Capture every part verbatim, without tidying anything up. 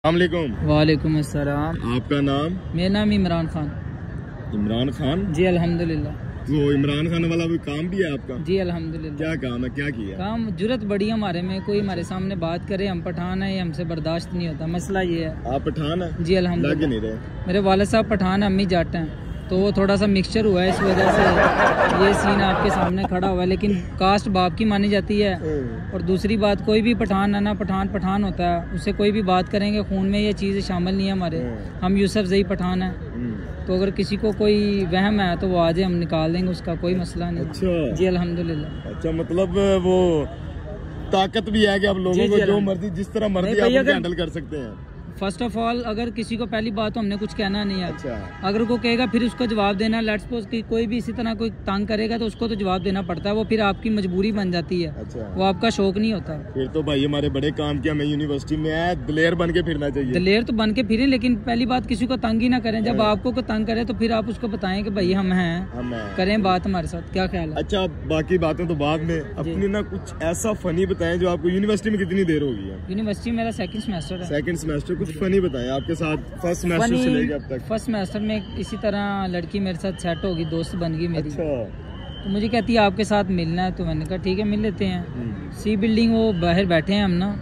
अस्सलामुअलैकुम। वालेकुम अस्सलाम। आपका नाम? मेरा नाम इमरान खान। इमरान खान जी अल्हम्दुलिल्लाह। तो इमरान खान वाला भी काम भी है आपका? जी अल्हम्दुलिल्लाह। क्या काम है, क्या किया? काम जुरत बड़ी हमारे में, कोई हमारे सामने बात करे हम पठान है, ये हमसे बर्दाश्त नहीं होता। मसला ये है। आप पठान है? जी अल्हम्दुलिल्लाह। लग नहीं रहे। मेरे वालिद साहब पठान, अम्मी जाट हैं, तो वो थोड़ा सा मिक्सचर हुआ है, इस वजह से ये सीन आपके सामने खड़ा हुआ है। लेकिन कास्ट बाप की मानी जाती है। और दूसरी बात, कोई भी पठान है ना, पठान पठान होता है, उससे कोई भी बात करेंगे खून में ये चीज़ शामिल नहीं है हमारे। हम यूसुफ जई पठान है, तो अगर किसी को कोई वहम है तो वो आ जाए, हम निकाल देंगे, उसका कोई मसला नहीं। अच्छा जी अल्हम्दुलिल्लाह। अच्छा, मतलब वो ताकत भी है कि आप लोगों को जो मर्जी जिस तरह मर्जी आप हैंडल कर सकते हैं। फर्स्ट ऑफ ऑल, अगर किसी को पहली बात तो हमने कुछ कहना नहीं है। अच्छा। अगर को कहेगा फिर उसको जवाब देना। लेट्स सपोज कि कोई भी इसी तरह कोई तंग करेगा तो उसको तो जवाब देना पड़ता है, वो फिर आपकी मजबूरी बन जाती है। अच्छा। वो आपका शौक नहीं होता। फिर तो भाई हमारे बड़े काम किया, मैं यूनिवर्सिटी में है, दिलेर बन के फिरना चाहिए। दिलेर तो बन के फिरे, लेकिन पहली बात किसी को तंग ही ना करें। जब आपको को तंग करे तो फिर आप उसको बताएं कि भाई हम हैं, हम हैं, करें बात हमारे साथ। क्या ख्याल है? अच्छा, बाकी बातें तो बाद में, अपनी ना कुछ ऐसा फनी बताएं जो आपको यूनिवर्सिटी में कितनी देर होगी है? यूनिवर्सिटी मेरा सेकंड सेमेस्टर है। सेकंड सेमेस्टर, कुछ फनी बताएं आपके साथ फर्स्ट सेमेस्टर से लेकर अब तक। फर्स्ट सेमेस्टर में इसी तरह लड़की मेरे साथ सेट होगी, दोस्त बन गई मेरी। अच्छा। तो मुझे कहती है आपके साथ मिलना है, तो मैंने कहा ठीक है मिल लेते हैं। सी बिल्डिंग वो बाहर बैठे हैं हम ना,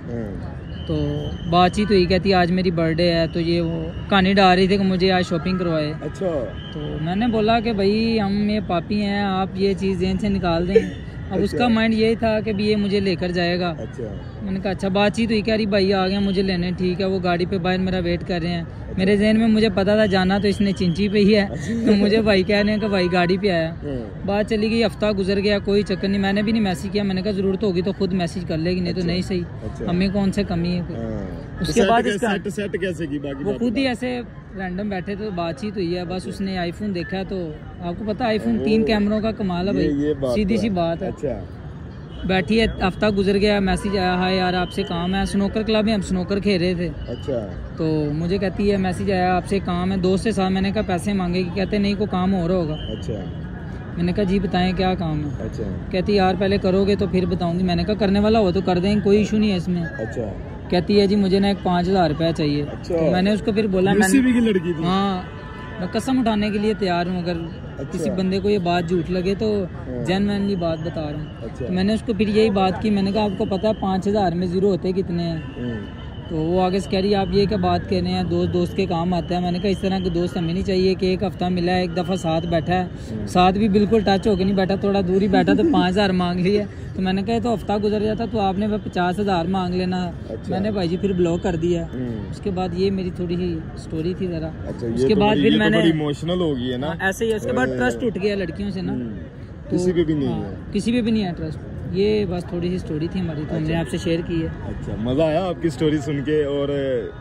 तो बातचीत हुई। कहती है आज मेरी बर्थडे है, तो ये वो कहानी डाल रही थी कि मुझे आज शॉपिंग करवाए। अच्छा। तो मैंने बोला कि भाई हम ये पापी हैं, आप ये चीज़ जेन से निकाल दें। अब अच्छा। उसका माइंड यही था कि भी ये मुझे लेकर जाएगा। अच्छा। मैंने कहा अच्छा। बातचीत हुई, कह रही भाई आ गया मुझे लेने। ठीक है, वो गाड़ी पे बाहर मेरा वेट कर रहे हैं। अच्छा। मेरे जहन में मुझे पता था जाना तो इसने चिंची पे ही है। अच्छा। तो मुझे भाई कह रहे हैं कि भाई गाड़ी पे आया। बात चली गई, हफ्ता गुजर गया, कोई चक्कर नहीं। मैंने भी नहीं मैसेज किया, मैंने कहा जरूरत होगी तो खुद मैसेज कर लेगी, नहीं तो नहीं सही। हमें कौन से कमी है। उसके बाद सेट सेट कैसे की? बाकी वो खुद ही ऐसे रैंडम बैठे थे, तो बातचीत हुई है बस। उसने आईफोन देखा, तो आपको पता आईफोन तीन कैमरों का कमाल है भाई, सीधी सी बात है। अच्छा। बैठी है, हफ्ता गुजर गया, मैसेज आया हाय यार आपसे काम है। स्नोकर क्लब में हम स्नोकर खेल रहे थे। अच्छा। तो मुझे कहती है मैसेज आया आपसे काम है, दोस्त के साथ। मैंने कहा पैसे मांगेगी? कहते नहीं, को काम हो रहा होगा। अच्छा। मैंने कहा जी बताएं क्या काम है। अच्छा। कहती यार पहले करोगे तो फिर बताऊंगी। मैंने कहा करने वाला हो तो कर देंगे, कोई इशू नहीं है इसमें। अच्छा। कहती है जी मुझे ना एक पाँच हजार रुपया चाहिए। अच्छा। तो मैंने उसको फिर बोला, मैंने की लड़की थी। हाँ, मैं कसम उठाने के लिए तैयार हूँ, अगर अच्छा। किसी बंदे को ये बात झूठ लगे तो जेन्युइनली बात बता रहा हूँ। अच्छा। तो मैंने उसको फिर यही बात की। मैंने कहा आपको पता है पाँच हजार में जीरो होते कितने हैं? तो वो आगे से कह रही है आप ये क्या बात कह रहे हैं, दोस्त दोस्त के काम आता है। मैंने कहा इस तरह के दोस्त हमें नहीं चाहिए कि एक हफ्ता मिला है, एक दफ़ा साथ बैठा है, साथ भी बिल्कुल टच होकर नहीं बैठा, थोड़ा दूर ही बैठा, तो पाँच हज़ार मांग लिया। तो मैंने कहा तो हफ्ता गुजर जाता तो आपने पचास हज़ार मांग लेना। अच्छा। मैंने भाई जी फिर ब्लॉक कर दिया। उसके बाद ये मेरी थोड़ी ही स्टोरी थी ज़रा। अच्छा, उसके तो बाद फिर मैंने इमोशनल हो गई है ना, ऐसे ही। उसके बाद ट्रस्ट उठ गया लड़कियों से ना, किसी पे भी नहीं है, किसी पे भी नहीं है ट्रस्ट। ये बस थोड़ी सी स्टोरी थी हमारी, तो हमने आपसे शेयर की है। अच्छा, मजा आया आपकी स्टोरी सुन के। और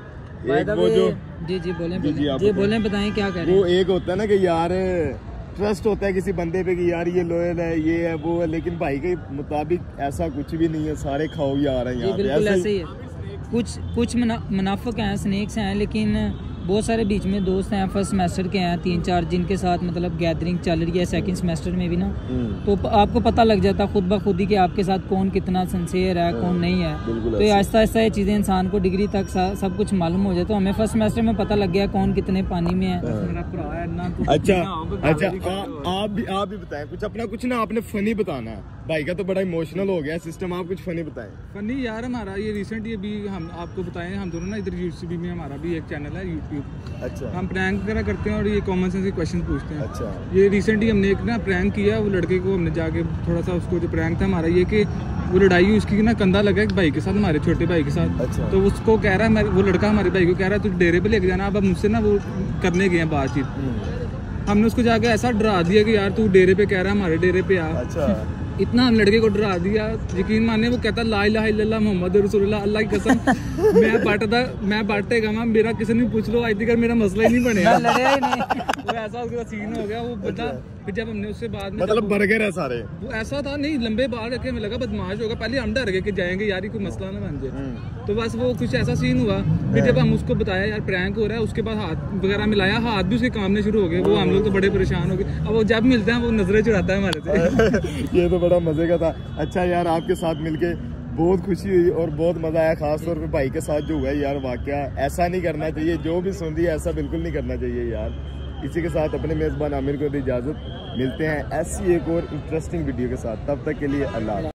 एक वो जो जी जी बोलें जी, जी, जी बोलें, बताएं क्या कह रहे हैं। वो एक होता है ना कि यार ट्रस्ट होता है किसी बंदे पे कि यार ये लॉयल है, ये है वो है, लेकिन भाई के मुताबिक ऐसा कुछ भी नहीं है, सारे खाओ आ रहे हैं यहाँ पे। बिल्कुल ऐसे ही है। कुछ कुछ मुनाफिक हैं, स्नेक्स हैं, लेकिन बहुत सारे बीच में दोस्त हैं। फर्स्ट सेमेस्टर के हैं तीन चार, जिनके साथ मतलब गैदरिंग चल रही है। सेकंड सेमेस्टर में भी ना, तो आपको पता लग जाता खुद ब खुद ही कि आपके साथ कौन कितना सिंसियर है, कौन नहीं है। तो ये आहिस्ता आहिस्ता ये चीज़ें इंसान को डिग्री तक सब कुछ मालूम हो जाए। तो हमें फर्स्ट सेमेस्टर में पता लग गया कौन कितने पानी में है। अच्छा अच्छा, आप भी आप भी बताएं कुछ अपना, कुछ ना आपने फनी बताना है। भाई का तो बड़ा इमोशनल हो गया सिस्टम, आप कुछ फनी बताएं। फनी यार हमारा ये रिसेंट ये भी हम आपको बताएं, हम दोनों ना इधर यूट्यूब में हमारा भी एक चैनल है यूट्यूब। अच्छा। हम प्रैंक वगैरह करते हैं और ये कॉमन सेंस के क्वेश्चन पूछते हैं। अच्छा। ये रिसेंटली हमने एक ना प्रैंक किया, वो लड़के को हमने जाके थोड़ा सा उसको, जो प्रैंक था हमारा ये कि वो लड़ाई हुई उसकी ना, कंधा लगा एक भाई के साथ, हमारे छोटे भाई के साथ। अच्छा। तो उसको कह रहा है, वो लड़का हमारे भाई को कह रहा है तू डेरे पे लेके जाना। अब मुझसे ना वो करने गए हैं बातचीत। हमने उसको जाके ऐसा डरा दिया कि यार तू डेरे पे कह रहा है, हमारे डेरे पे आ। अच्छा। इतना हम लड़के को डरा दिया, यकीन माने वो कहता ला इलाहा इल्लल्लाह मोहम्मद रसूलुल्लाह, अल्लाह की कसम मैं बांटता मैं बांटेगा मैं, मेरा किसी ने पूछ लो आज तक मेरा मसला ही नहीं बनेगा। लड़ेगा ही नहीं। वो ऐसा उसका सीन हो गया। वो बता फिर जब हमने उससे बाद में, मतलब बर्गर है सारे, वो ऐसा था नहीं, लंबे बाल रखे, में लगा बदमाश होगा। पहले हम डर गए कि जाएंगे यार ये कोई मसला ना बन जाए। तो बस वो कुछ ऐसा सीन हुआ। फिर जब हम उसको बताया यार प्रैंक हो रहा है, उसके बाद हाथ वगैरह मिलाया, हाथ भी उसके कामने शुरू हो गए। वो हम लोग तो बड़े परेशान हो गए। अब वो जब मिलते हैं वो नजरें चढ़ाता है हमारे से। ये तो बड़ा मजे का था। अच्छा यार, आपके साथ मिलके बहुत खुशी हुई और बहुत मजा आया, खास तौर पे भाई के साथ जो हुआ है यार, वाकया ऐसा नहीं करना चाहिए, जो भी सुन रही है ऐसा बिल्कुल नहीं करना चाहिए यार। इसी के साथ अपने मेजबान आमिर को दी इजाजत, मिलते हैं ऐसी एक और इंटरेस्टिंग वीडियो के साथ, तब तक के लिए अल्लाह।